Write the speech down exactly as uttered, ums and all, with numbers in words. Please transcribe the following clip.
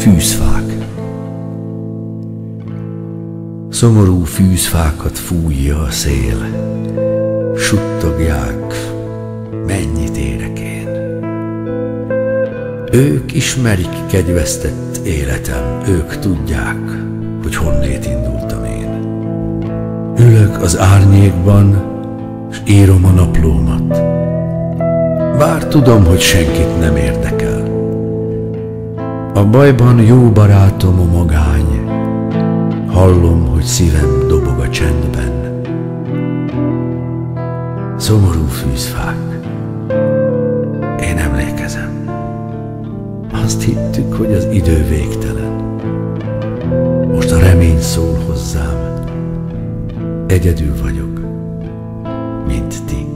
Fűzfák. Szomorú fűzfákat fújja a szél, suttogják, mennyit érek én. Ők ismerik kegyvesztett életem, ők tudják, hogy honnét indultam én. Ülök az árnyékban, s írom a naplómat, bár tudom, hogy senkit nem érdekel. A bajban jó barátom a magány, hallom, hogy szívem dobog a csendben. Szomorú fűzfák, én emlékezem, azt hittük, hogy az idő végtelen. Most a remény szól hozzám, egyedül vagyok, mint ti.